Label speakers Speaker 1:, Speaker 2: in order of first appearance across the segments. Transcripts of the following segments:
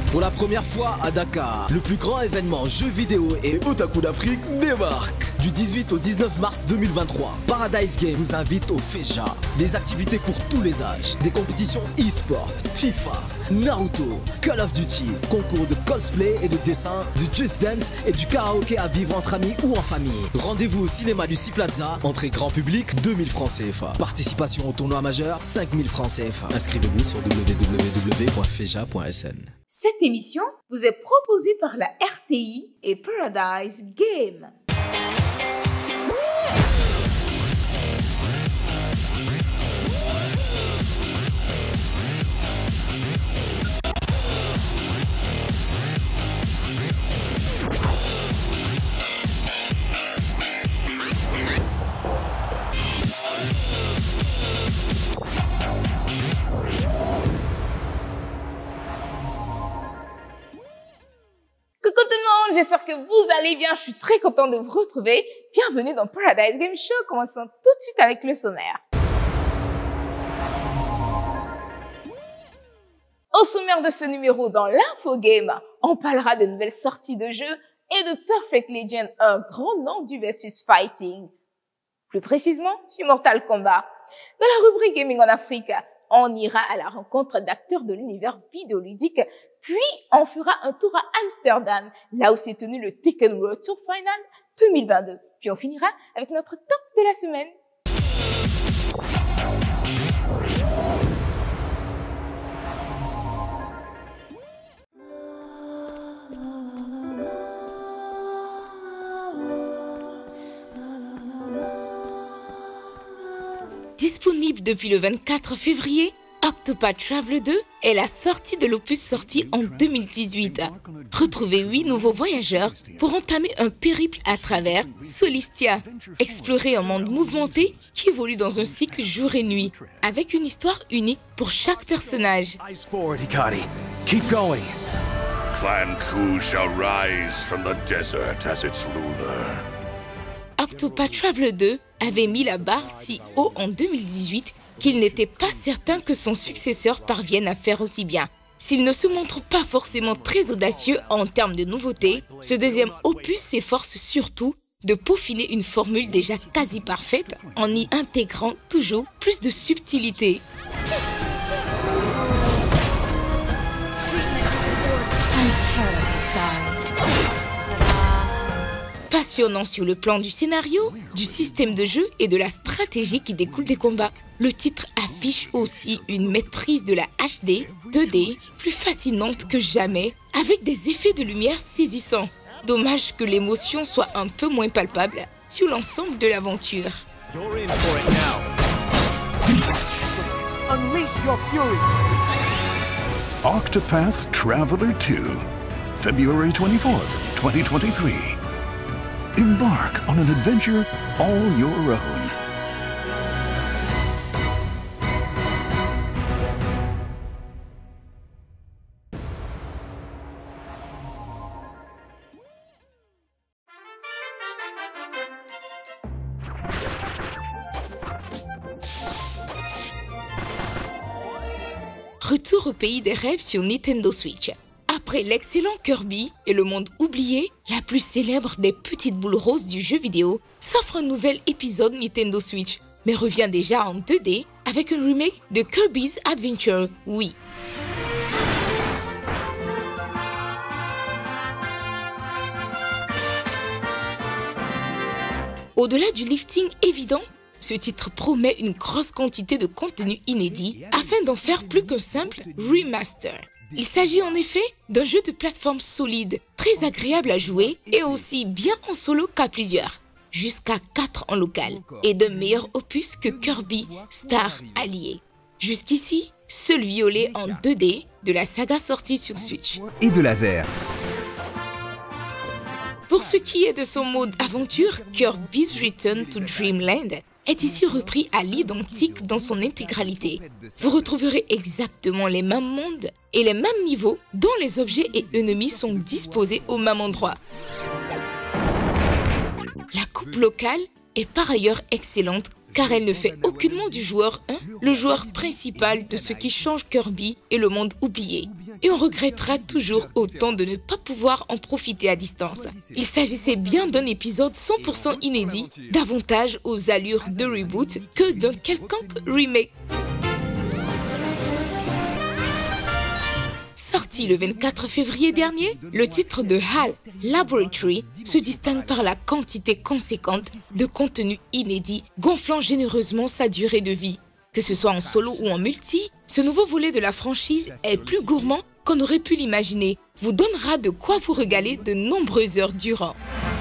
Speaker 1: Pour la première fois à Dakar, le plus grand événement jeux vidéo et otaku d'Afrique débarque. Du 18 au 19 mars 2023, Paradise Games vous invite au FEJA. Des activités pour tous les âges, des compétitions e-sport, FIFA, Naruto, Call of Duty, concours de cosplay et de dessin, du Just Dance et du karaoké à vivre entre amis ou en famille. Rendez-vous au cinéma du Sea Plaza, entrée grand public 2000 francs CFA. Participation au tournoi majeur 5000 francs CFA. Inscrivez-vous sur www.feja.sn.
Speaker 2: Cette émission vous est proposée par la RTI et Paradise Games. Coucou tout le monde, j'espère que vous allez bien, je suis très contente de vous retrouver. Bienvenue dans Paradise Game Show, commençons tout de suite avec le sommaire. Au sommaire de ce numéro, dans l'Info Game, on parlera de nouvelles sorties de jeux et de Perfect Legend, un grand nom du versus fighting. Plus précisément, sur Mortal Kombat. Dans la rubrique Gaming en Afrique, on ira à la rencontre d'acteurs de l'univers vidéoludique, puis on fera un tour à Amsterdam, là où s'est tenu le Tekken World Tour Final 2022. Puis on finira avec notre top de la semaine. Disponible depuis le 24 février, Octopath Traveler 2 est la sortie de l'opus sorti en 2018. Retrouvez 8 nouveaux voyageurs pour entamer un périple à travers Solistia. Explorez un monde mouvementé qui évolue dans un cycle jour et nuit, avec une histoire unique pour chaque personnage.
Speaker 3: Clan Ku shall rise from the desert as its ruler.
Speaker 2: Octopath Traveler 2 avait mis la barre si haut en 2018 qu'il n'était pas certain que son successeur parvienne à faire aussi bien. S'il ne se montre pas forcément très audacieux en termes de nouveautés, ce deuxième opus s'efforce surtout de peaufiner une formule déjà quasi parfaite en y intégrant toujours plus de subtilité. Passionnant sur le plan du scénario, du système de jeu et de la stratégie qui découle des combats. Le titre affiche aussi une maîtrise de la HD, 2D, plus fascinante que jamais, avec des effets de lumière saisissants. Dommage que l'émotion soit un peu moins palpable sur l'ensemble de l'aventure.
Speaker 3: Octopath Traveler 2, February 24th, 2023. Embark on an adventure all your own.
Speaker 2: Retour au pays des rêves sur Nintendo Switch. Après l'excellent Kirby et le monde oublié, la plus célèbre des petites boules roses du jeu vidéo, s'offre un nouvel épisode Nintendo Switch, mais revient déjà en 2D avec un remake de Kirby's Adventure Wii. Au-delà du lifting évident, ce titre promet une grosse quantité de contenu inédit afin d'en faire plus qu'un simple remaster. Il s'agit en effet d'un jeu de plateforme solide, très agréable à jouer et aussi bien en solo qu'à plusieurs, jusqu'à 4 en local, et d'un meilleur opus que Kirby Star Allié. Jusqu'ici, seul violet en 2D de la saga sortie sur Switch.
Speaker 4: Et de laser.
Speaker 2: Pour ce qui est de son mode aventure, Kirby's Return to Dreamland est ici repris à l'identique dans son intégralité. Vous retrouverez exactement les mêmes mondes et les mêmes niveaux dont les objets et ennemis sont disposés au même endroit. La coupe locale est par ailleurs excellente
Speaker 4: car elle ne fait aucunement du joueur 1 le joueur principal de ce qui change Kirby et le monde oublié. Et on regrettera toujours autant de ne pas pouvoir en profiter à distance. Il s'agissait bien d'un épisode 100% inédit, davantage aux allures de reboot que d'un quelconque remake. Sorti le 24 février dernier, le titre de HAL Laboratory se distingue par la quantité conséquente de contenu inédit, gonflant généreusement sa durée de vie. Que ce soit en solo ou en multi, ce nouveau volet de la franchise est plus gourmand qu'on aurait pu l'imaginer, vous donnera de quoi vous régaler de nombreuses heures durant.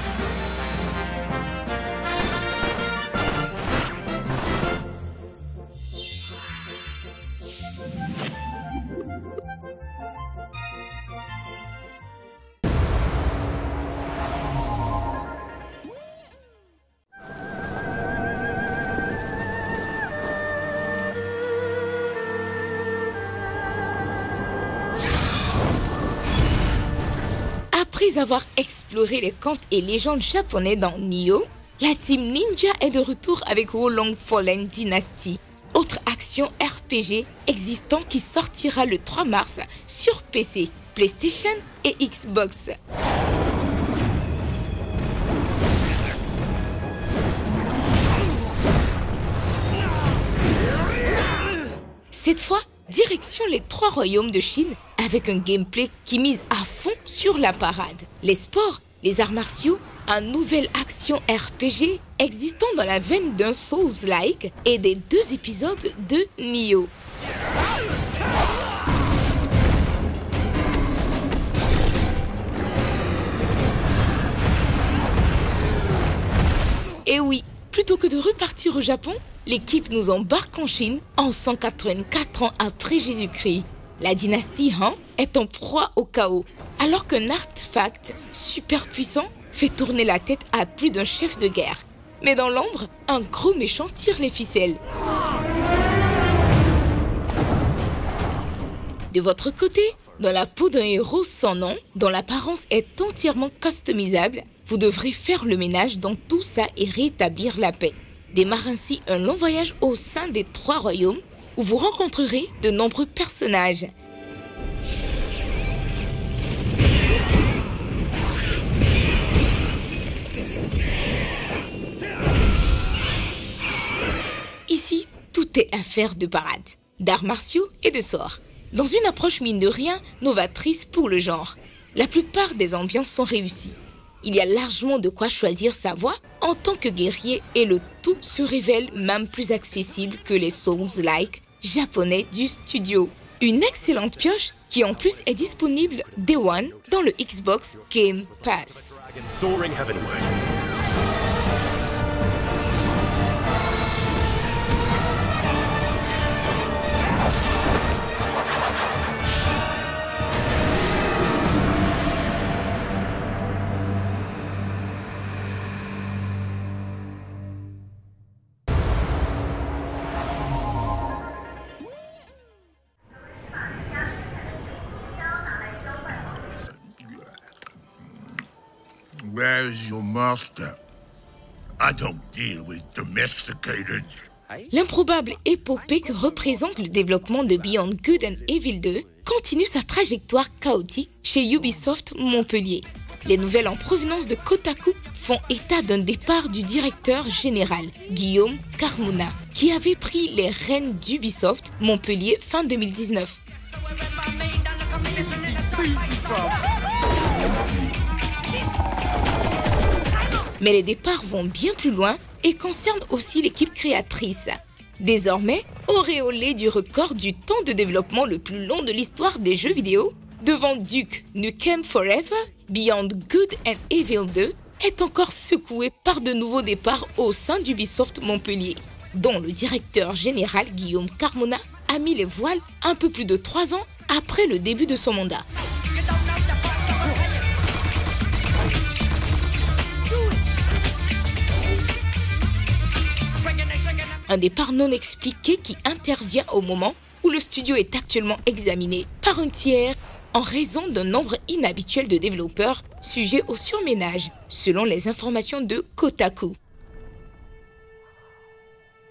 Speaker 4: Après avoir exploré les contes et légendes japonais dans Nioh, la team Ninja est de retour avec Wo Long Fallen Dynasty, autre action RPG existant qui sortira le 3 mars sur PC, PlayStation et Xbox. Cette fois, direction les 3 royaumes de Chine avec un gameplay qui mise à fond sur la parade. Les sports, les arts martiaux, un nouvel action RPG existant dans la veine d'un Souls-like et des 2 épisodes de Nioh. Et oui, plutôt que de repartir au Japon, l'équipe nous embarque en Chine en 184 ans après Jésus-Christ. La dynastie Han est en proie au chaos, alors qu'un artefact super puissant fait tourner la tête à plus d'un chef de guerre. Mais dans l'ombre, un gros méchant tire les ficelles. De votre côté, dans la peau d'un héros sans nom, dont l'apparence est entièrement customisable, vous devrez faire le ménage dans tout ça et rétablir la paix. Démarre ainsi un long voyage au sein des 3 royaumes où vous rencontrerez de nombreux personnages. Ici, tout est affaire de parade, d'arts martiaux et de sorts. Dans une approche mine de rien novatrice pour le genre, la plupart des ambiances sont réussies. Il y a largement de quoi choisir sa voie en tant que guerrier et le tout se révèle même plus accessible que les Souls-like japonais du studio. Une excellente pioche qui en plus est disponible Day One dans le Xbox Game Pass.
Speaker 3: Where's your master? I don't deal with domesticated.
Speaker 4: L'improbable épopée que représente le développement de Beyond Good and Evil 2 continue sa trajectoire chaotique chez Ubisoft Montpellier. Les nouvelles en provenance de Kotaku font état d'un départ du directeur général, Guillaume Carmona, qui avait pris les rênes d'Ubisoft Montpellier fin 2019. Mais les départs vont bien plus loin et concernent aussi l'équipe créatrice. Désormais, auréolée du record du temps de développement le plus long de l'histoire des jeux vidéo, devant Duke Nukem Forever, Beyond Good and Evil 2 est encore secoué par de nouveaux départs au sein d'Ubisoft Montpellier, dont le directeur général Guillaume Carmona a mis les voiles un peu plus de 3 ans après le début de son mandat. Un départ non expliqué qui intervient au moment où le studio est actuellement examiné par un tiers en raison d'un nombre inhabituel de développeurs sujets au surménage, selon les informations de Kotaku.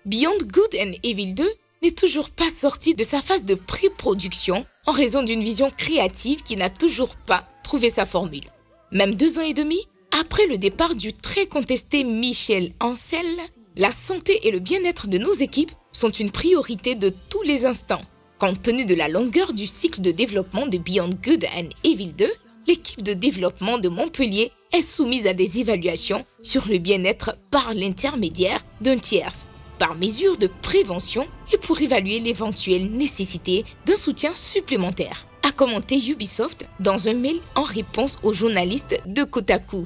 Speaker 4: Beyond Good and Evil 2 n'est toujours pas sorti de sa phase de pré-production en raison d'une vision créative qui n'a toujours pas trouvé sa formule. Même 2 ans et demi après le départ du très contesté Michel Ancel, la santé et le bien-être de nos équipes sont une priorité de tous les instants. Compte tenu de la longueur du cycle de développement de Beyond Good and Evil 2, l'équipe de développement de Montpellier est soumise à des évaluations sur le bien-être par l'intermédiaire d'un tiers, par mesure de prévention et pour évaluer l'éventuelle nécessité d'un soutien supplémentaire, a commenté Ubisoft dans un mail en réponse aux journalistes de Kotaku.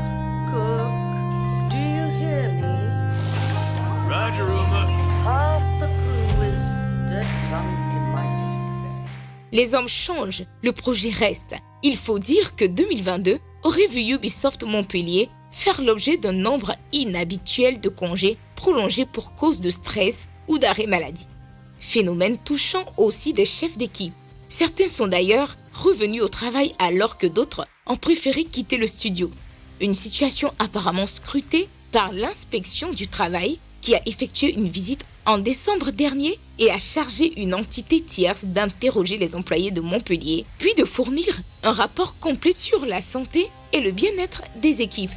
Speaker 4: Les hommes changent, le projet reste. Il faut dire que 2022 aurait vu Ubisoft Montpellier faire l'objet d'un nombre inhabituel de congés prolongés pour cause de stress ou d'arrêt maladie. Phénomène touchant aussi des chefs d'équipe. Certains sont d'ailleurs revenus au travail alors que d'autres ont préféré quitter le studio. Une situation apparemment scrutée par l'inspection du travail qui a effectué une visite en décembre dernier et a chargé une entité tierce d'interroger les employés de Montpellier, puis de fournir un rapport complet sur la santé et le bien-être des équipes.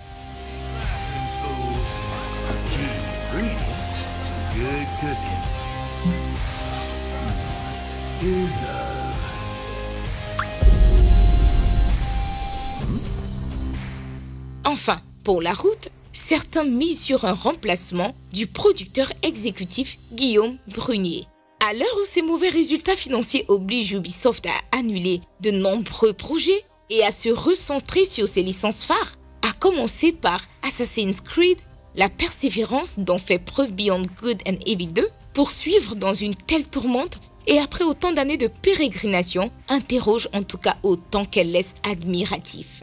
Speaker 4: Enfin, pour la route, certains misent sur un remplacement du producteur exécutif Guillaume Brunier. À l'heure où ces mauvais résultats financiers obligent Ubisoft à annuler de nombreux projets et à se recentrer sur ses licences phares, à commencer par Assassin's Creed, la persévérance dont fait preuve Beyond Good and Evil 2, poursuivre dans une telle tourmente et après autant d'années de pérégrination, interroge en tout cas autant qu'elle laisse admiratif.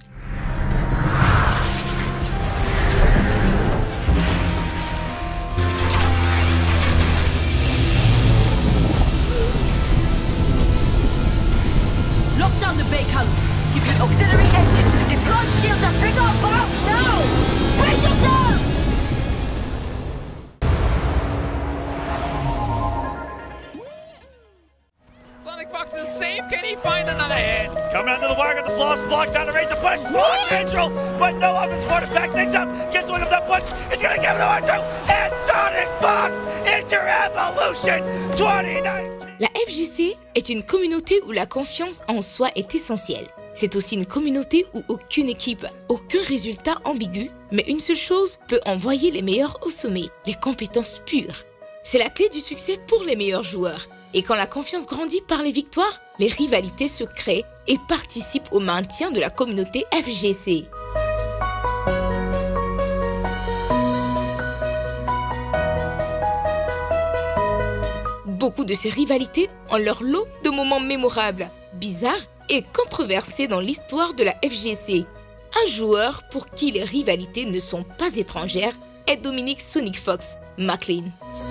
Speaker 5: Lock down the Baker. Give your auxiliary engines and deploy shields and bring on fire now! Brace yourselves!
Speaker 6: Sonic Fox is safe. Can he find another hit?
Speaker 7: Coming under the wire, got the floss block down to raise the push. Block Angel, but no offense for to back things up. Gets swing of that punch. He's gonna give it to R2. And Sonic Fox is your evolution 2019.
Speaker 4: La FGC est une communauté où la confiance en soi est essentielle. C'est aussi une communauté où aucune équipe, aucun résultat ambigu, mais une seule chose peut envoyer les meilleurs au sommet, les compétences pures. C'est la clé du succès pour les meilleurs joueurs. Et quand la confiance grandit par les victoires, les rivalités se créent et participent au maintien de la communauté FGC. Beaucoup de ces rivalités ont leur lot de moments mémorables, bizarres et controversés dans l'histoire de la FGC. Un joueur pour qui les rivalités ne sont pas étrangères est Dominic Sonic Fox McLean.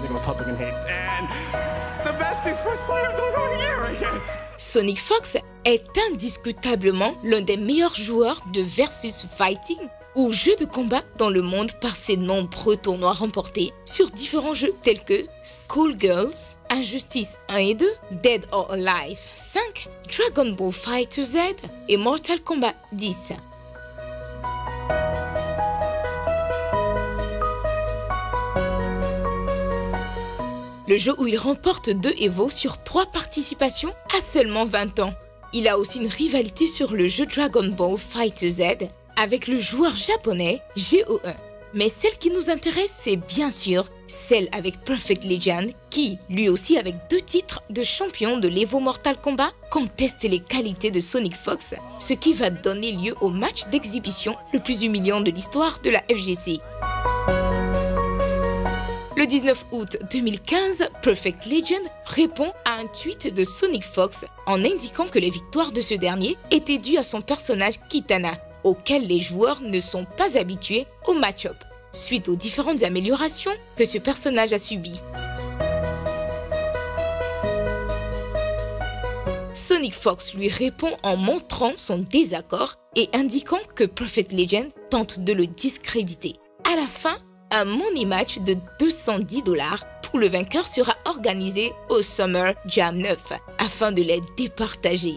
Speaker 4: Sonic Fox est indiscutablement l'un des meilleurs joueurs de versus fighting ou jeux de combat dans le monde par ses nombreux tournois remportés sur différents jeux tels que Skullgirls, Injustice 1 et 2, Dead or Alive 5, Dragon Ball FighterZ et Mortal Kombat 10. Le jeu où il remporte 2 Evo sur 3 participations à seulement 20 ans. Il a aussi une rivalité sur le jeu Dragon Ball FighterZ avec le joueur japonais GO1. Mais celle qui nous intéresse, c'est bien sûr celle avec Perfect Legend qui, lui aussi avec 2 titres de champion de l'Evo Mortal Kombat, conteste les qualités de Sonic Fox, ce qui va donner lieu au match d'exhibition le plus humiliant de l'histoire de la FGC. Le 19 août 2015, Perfect Legend répond à un tweet de Sonic Fox en indiquant que les victoires de ce dernier étaient dues à son personnage Kitana, auquel les joueurs ne sont pas habitués au match-up, suite aux différentes améliorations que ce personnage a subies. Sonic Fox lui répond en montrant son désaccord et indiquant que Perfect Legend tente de le discréditer. À la fin, un money match de $210 où le vainqueur sera organisé au Summer Jam 9 afin de les départager.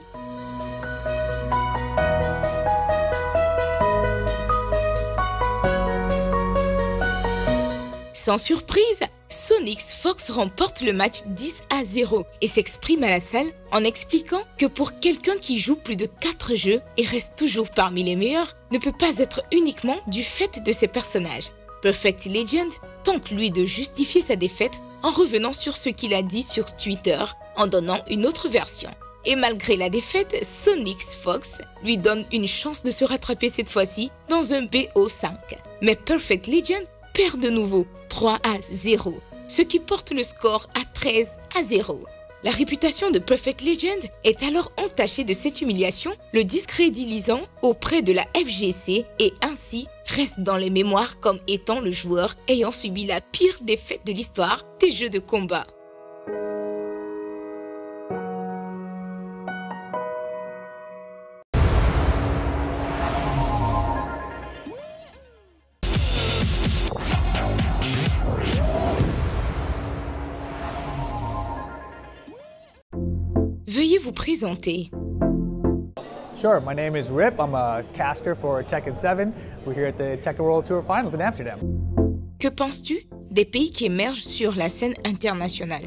Speaker 4: Sans surprise, Sonics Fox remporte le match 10-0 et s'exprime à la salle en expliquant que pour quelqu'un qui joue plus de 4 jeux et reste toujours parmi les meilleurs, ne peut pas être uniquement du fait de ses personnages. Perfect Legend tente lui de justifier sa défaite en revenant sur ce qu'il a dit sur Twitter en donnant une autre version. Et malgré la défaite, Sonics Fox lui donne une chance de se rattraper cette fois-ci dans un BO5. Mais Perfect Legend perd de nouveau 3-0, ce qui porte le score à 13-0. La réputation de Perfect Legend est alors entachée de cette humiliation, le discrédilisant auprès de la FGC et ainsi reste dans les mémoires comme étant le joueur ayant subi la pire défaite de l'histoire des jeux de combat. Veuillez vous présenter.
Speaker 8: Sure, my name is Rip. I'm a caster for Tekken 7. We're here at the Tekken World Tour Finals in Amsterdam.
Speaker 4: Que penses-tu des pays qui émergent sur la scène internationale?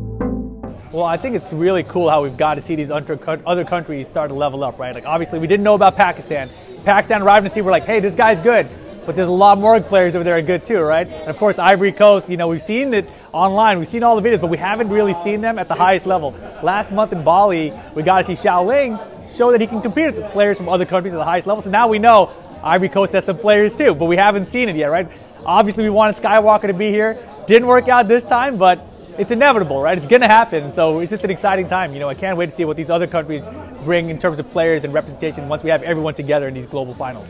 Speaker 8: Well, I think it's really cool how we've got to see these other countries start to level up, right? Like, obviously, we didn't know about Pakistan. Pakistan arrived and see, we're like, hey, this guy's good. But there's a lot more players over there are good too, right? And of course, Ivory Coast, you know, we've seen it online, we've seen all the videos, but we haven't really seen them at the highest level. Last month in Bali, we got to see Xiaoling show that he can compete with players from other countries at the highest level. So now we know Ivory Coast has some players too, but we haven't seen it yet, right? Obviously, we wanted Skywalker to be here. Didn't work out this time, but it's inevitable, right? It's going to happen. So it's just an exciting time. You know, I can't wait to see what these other countries bring in terms of players and representation once we have everyone together in these global finals.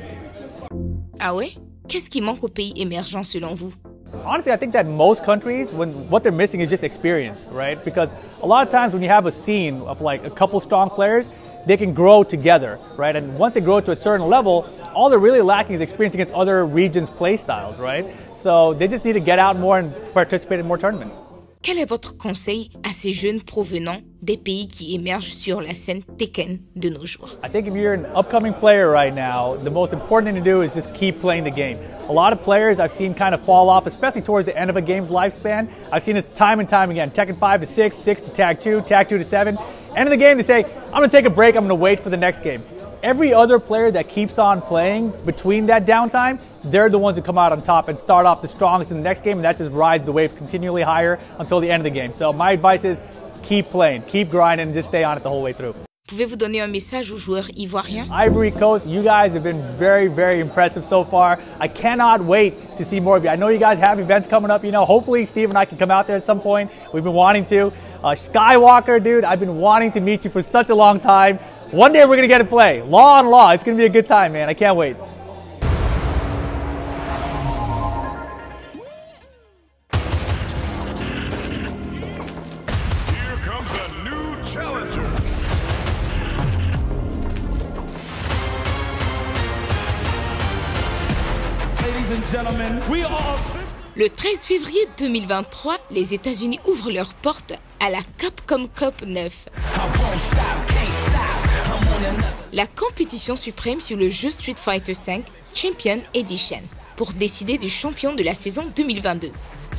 Speaker 4: Ah ouais? Qu'est-ce qui manque aux pays émergents selon vous?
Speaker 8: Honestly, I think that most countries, what they're missing is just experience, right? Because a lot of times when you have a scene of like a couple strong players, they can grow together, right? And once they grow to a certain level, all they're really lacking is experience against other regions' play styles, right? So they just need to get out more and participate in more tournaments.
Speaker 4: Quel est votre conseil à ces jeunes provenant des pays qui émergent sur la scène Tekken de nos jours?
Speaker 8: I think if you're an upcoming player right now, the most important thing to do is just keep playing the game. A lot of players I've seen kind of fall off, especially towards the end of a game's lifespan. I've seen this time and time again. Tekken 5 to 6, 6 to Tag 2, Tag 2 to 7. End of the game, they say, I'm going to take a break, I'm going to wait for the next game. Every other player that keeps on playing between that downtime, they're the ones who come out on top and start off the strongest in the next game, and that just rides the wave continually higher until the end of the game. So my advice is keep playing, keep grinding, and just stay on it the whole way through.
Speaker 4: Pouvez-vous donner un message aux joueurs ivoiriens?
Speaker 8: Ivory Coast, you guys have been very, very impressive so far. I cannot wait to see more of you. I know you guys have events coming up, you know, hopefully Steve and I can come out there at some point. We've been wanting to. Skywalker, dude, I've been wanting to meet you for such a long time. One day we're going to get to play. Law on law. It's going to be a good time, man. I can't wait.
Speaker 3: Here comes a new challenger.
Speaker 1: Ladies and gentlemen, we are...
Speaker 4: Le 13 février 2023, les États-Unis ouvrent leurs portes à la Capcom Cup 9. La compétition suprême sur le jeu Street Fighter V Champion Edition pour décider du champion de la saison 2022.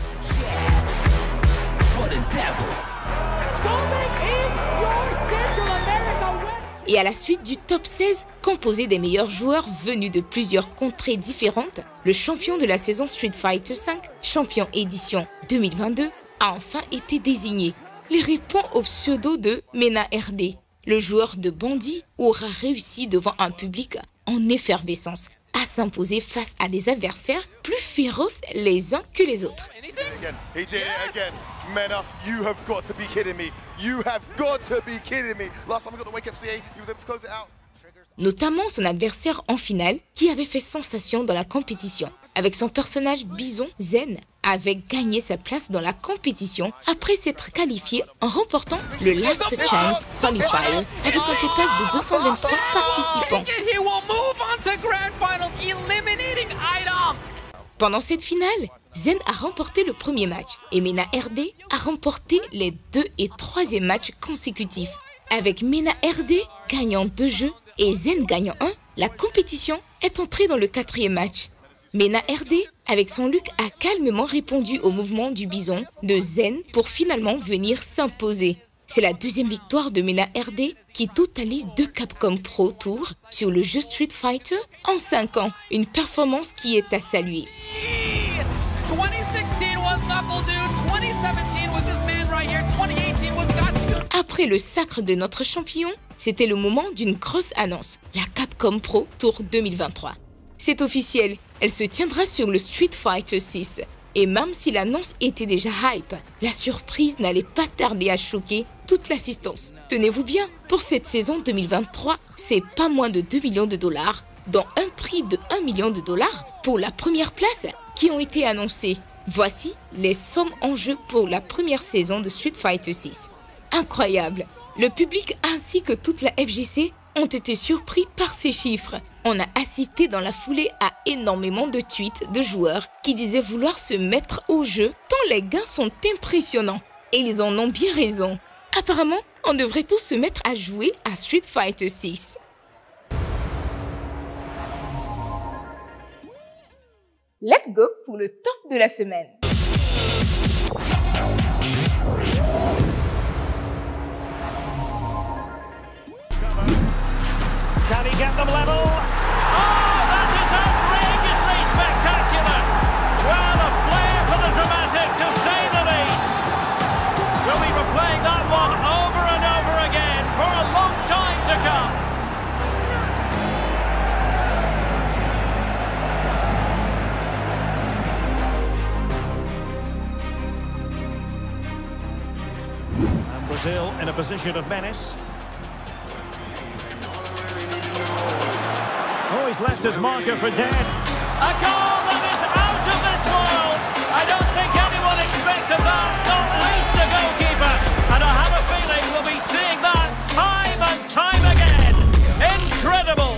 Speaker 4: Et à la suite du top 16 composé des meilleurs joueurs venus de plusieurs contrées différentes, le champion de la saison Street Fighter V Champion Edition 2022 a enfin été désigné. Il répond au pseudo de Mena RD. Le joueur de Bandit aura réussi devant un public en effervescence à s'imposer face à des adversaires plus féroces les uns que les autres.
Speaker 9: Again, he did it again. Mena, you have got to be kidding me. You have got to be kidding me. Last time we got the Wake FCA, he was able to close it out.
Speaker 4: Notamment son adversaire en finale qui avait fait sensation dans la compétition. Avec son personnage Bison Zen, avait gagné sa place dans la compétition après s'être qualifié en remportant le Last Chance Qualifier avec un total de 223 participants.
Speaker 6: He will move on to grand finals, eliminating Idom.
Speaker 4: Pendant cette finale, Zen a remporté le premier match et Mena RD a remporté les 2 et 3e matchs consécutifs. Avec Mena RD gagnant 2 jeux et Zen gagnant 1, la compétition est entrée dans le 4e match. Mena RD, avec son look, a calmement répondu au mouvement du bison de Zen pour finalement venir s'imposer. C'est la 2e victoire de Mena RD qui totalise 2 Capcom Pro Tours sur le jeu Street Fighter en 5 ans. Une performance qui est à saluer.
Speaker 6: 2016 was Knuckle Dude, 2017 was this man right here, 2018 was Gotcha.
Speaker 4: Après le sacre de notre champion, c'était le moment d'une grosse annonce, la Capcom Pro Tour 2023. C'est officiel, elle se tiendra sur le Street Fighter 6. Et même si l'annonce était déjà hype, la surprise n'allait pas tarder à choquer toute l'assistance. Tenez-vous bien, pour cette saison 2023, c'est pas moins de 2 millions de dollars, dont un prix de 1 million de dollars pour la première place qui ont été annoncés. Voici les sommes en jeu pour la première saison de Street Fighter 6. Incroyable! Le public ainsi que toute la FGC ont été surpris par ces chiffres. On a assisté dans la foulée à énormément de tweets de joueurs qui disaient vouloir se mettre au jeu tant les gains sont impressionnants. Et ils en ont bien raison. Apparemment, on devrait tous se mettre à jouer à Street Fighter 6.
Speaker 2: Let's go pour le top de la semaine.
Speaker 7: Can he get them level? Oh, that is outrageously spectacular! Well, a flair for the dramatic, to say the least. We'll be replaying that one over and over again for a long time to come. And Brazil in a position of menace. Oh, he's left his marker for dead. A goal that is out of this world! I don't think anyone expected that, not least the goalkeeper. And I have a feeling we'll be seeing that time and time again. Incredible!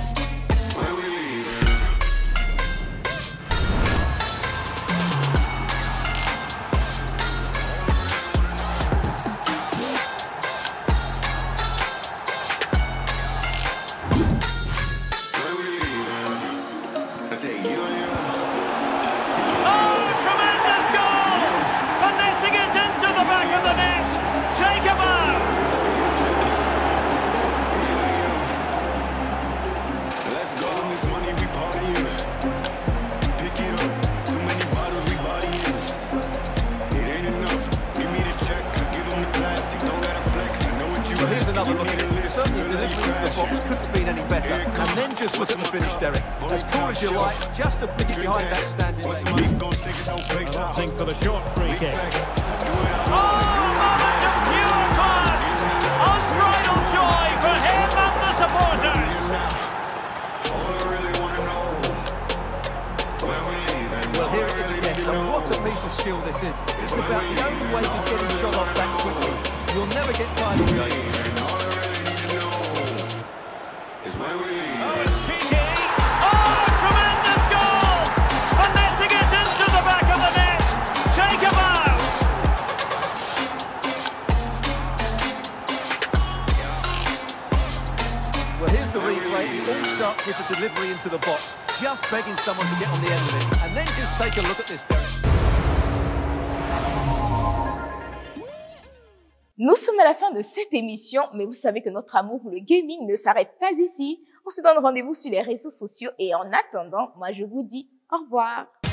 Speaker 10: Another look at it. Certainly the delivery into the box couldn't have been any better. And then just look at the finish, Derek. As cool as you like, just to flick it behind that standing lane.
Speaker 7: Think for the short free kick. Oh, moment of pure class! Unbridled joy for him and the supporters!
Speaker 10: Well, here it is again. And what a piece of skill this is. It's about the only way of getting shot off that quickly. You'll never get tired of it.
Speaker 7: Oh, it's cheeky! Oh, tremendous goal! Finessing it into the back of the net! Take a bow!
Speaker 10: Well, here's the replay. It all starts with the delivery into the box. Just begging someone to get on the end of it. And then just take a look at this, Derek.
Speaker 2: Nous sommes à la fin de cette émission, mais vous savez que notre amour pour le gaming ne s'arrête pas ici. On se donne rendez-vous sur les réseaux sociaux et en attendant, moi je vous dis au revoir.